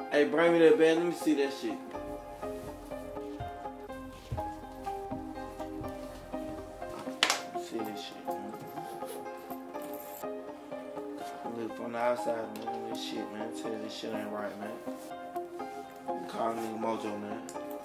Hey, bring me that band. Let me see that shit. Let me see this shit, man. Look from the outside, man. This shit, man. Tell you this shit ain't right, man. Call me Mojo, man.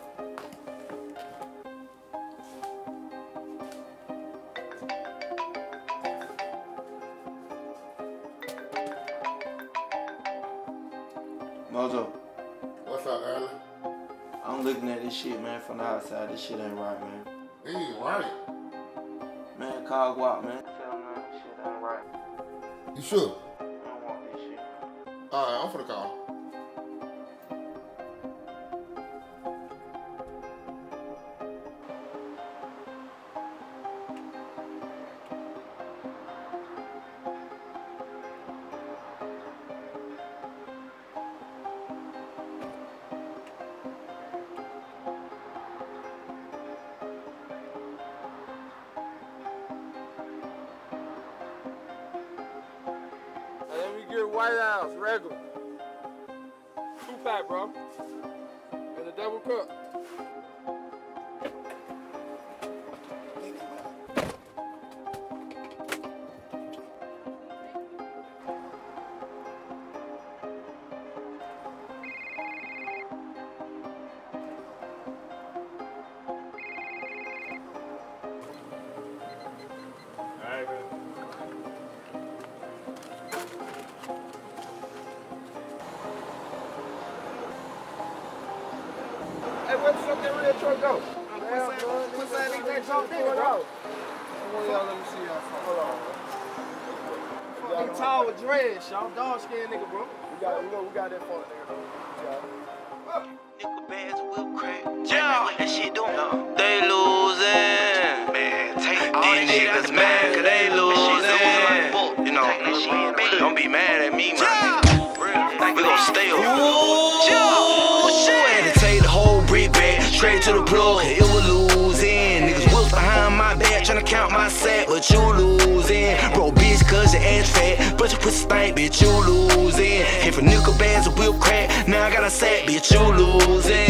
Mojo. What's up, Early? I'm looking at this shit, man, from the outside. This shit ain't right, man. It ain't right. Man, call Guap, man. Tell him, man, this shit ain't right. You sure? I don't want this shit. Alright, I'm finna call. Let me get White House, regular. 2-pack, bro. And a double cup. Alright, man. Hey, where the fuck that real truck go? What's that nigga that jumped in, bro? Let me see y'all. Hold on. Fucking tall with dreads, y'all. Dog skin nigga, bro. We got that fuck nigga, though. Nickel bags of whip crack. Yeah. What that shit doing? They losing. Man, take all these niggas mad cause they losing. You know, don't be mad at me, man. We gon' stay up. Had to take the whole brick back straight to the plug, it was losing. Niggas whips behind my back tryna count my sack, but you losing. Bro, bitch, cause your ass fat, but your pussy stink, bitch, you losing. Hit for nickel bags of whip crack, now I got a sack, bitch, you losing.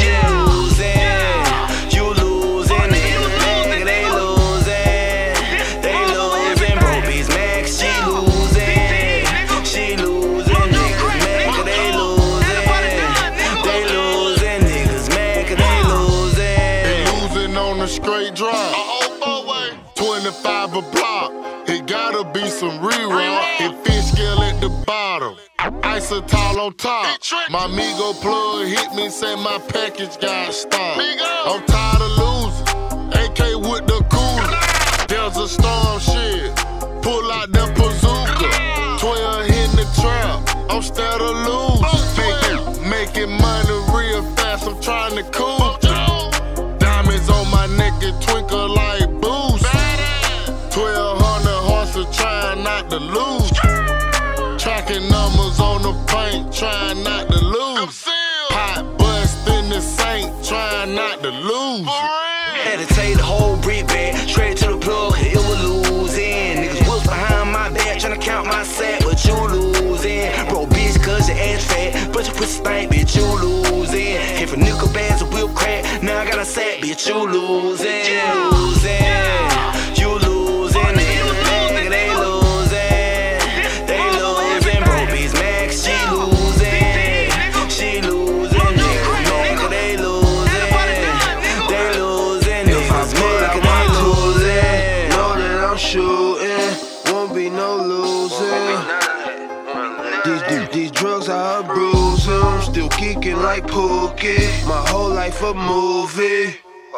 You losing, nigga, they losing. They losing, bro, bitch, mad cause she losing. She losing, niggas mad cause they losing. They losing, niggas mad cause they losing. They losing on a straight drive. 25 a block. It gotta be some rerun. It fish scale at the bottom. Isotol on top. My Migo plug hit me, say my package got stopped. I'm tired of losing. AK with the cooler. There's a storm, shit. Pull out the bazooka. 12 hitting the trap. I'm scared of losing. Making money real fast. I'm trying to cool. Diamonds on my neck and twinkle like booze. 1,200 horses trying not to lose. Tracking numbers on the paint, trying not to lose. Hot bust in the Saint, trying not to lose. Had to take the whole brick back straight to the plug, it was losing. Niggas whips behind my back tryna count my sack, but you losing. Bro, bitch, cause your ass fat, but your pussy stink, bitch, you losing. Hit for nickel bags of whip crack, now I got a sack, bitch, you losing. You losing, nigga, they losing. They losing, bro, bitch, mad cause she losing. She losing, niggas mad cause they losing. They losing, niggas mad cause they losing. Know that I'm shooting, won't be no losing. These drugs are a bruising, I'm still kicking like Pookie. My whole life a movie.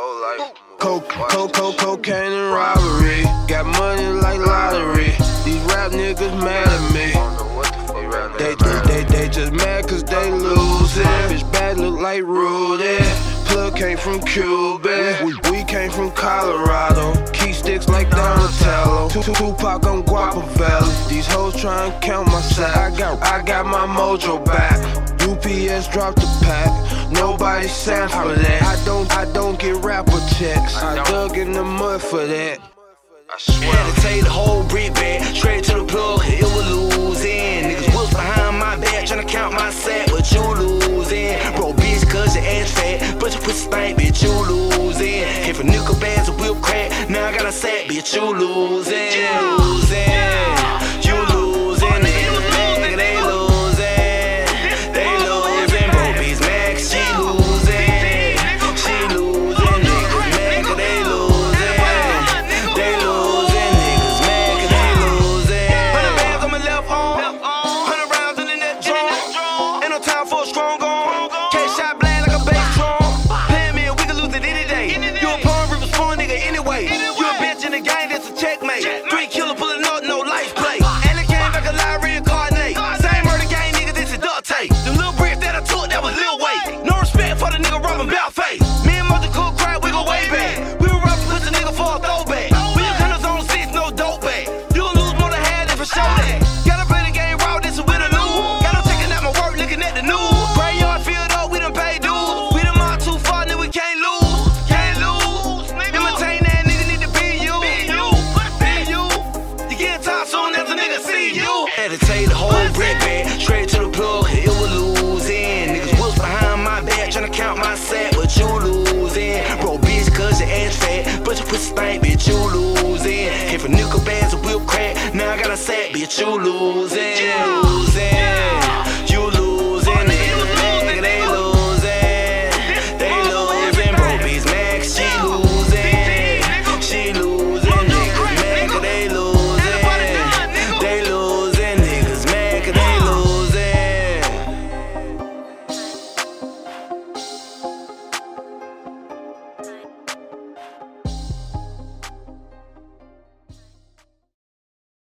Cocaine and robbery. Got money like lottery. These rap niggas mad at me. They just mad cause they losing. Bitch bad look like Rudy. Plug came from Cuba. We came from Colorado. Key sticks like Donatello. Tupac on Guapa Valley. These hoes try and count my sack. I got my mojo back. UPS dropped the pack. Nobody signed for that. I don't get rapper checks. I dug in the mud for that. I swear. Had to take the whole brick back straight to the plug, it was losing. Niggas whips behind my back tryna count my sack, but you losing. pussy stank, bitch, you losing. Came from nickel bags and whip crack, now I got a sack, bitch, you losing. You losing, nigga, they losing. They losing, bro, bitch, mad 'cause she losing. She losing, niggas mad 'cause they losing. They losing, niggas mad 'cause they losing. 100 bands on my left arm, 100 rounds in the net drum. Ain't no time for a strong arm. Cash shot blind like a bass drum. Pay me and we can lose it any day. You a pawn, river spawn nigga anyway. You a bitch in the game, that's a checkmate. 3 killer pulling up, no life play. And it came back alive, reincarnate. Same murder game, nigga, this is duct tape. The little bricks that I took, that was Lil Wayne. No respect for the nigga robbing bout face. Me and Mother Cool crack, we go way back. We were robbing with the nigga for a throwback. We the gunners on 6, no dope back. You gon' lose more than half if I show that. Gotta play the game raw, this is win or lose. Got no checking out my work, looking at the news. Graveyard field up, we done paid dues. We done marked too far, nigga, we can't lose. Can't lose. Imitate that nigga, need to be you. Be you. You get tired soon as a nigga see you. Had to take the whole brick bag straight to the plug, it was losing. Niggas was behind my back tryna count my sack, but you losing. Bro, bitch, cause your ass fat, but your pussy stank, bitch, you losing. Came from nickel bags and whip crack, now I got a sack, bitch, you losing.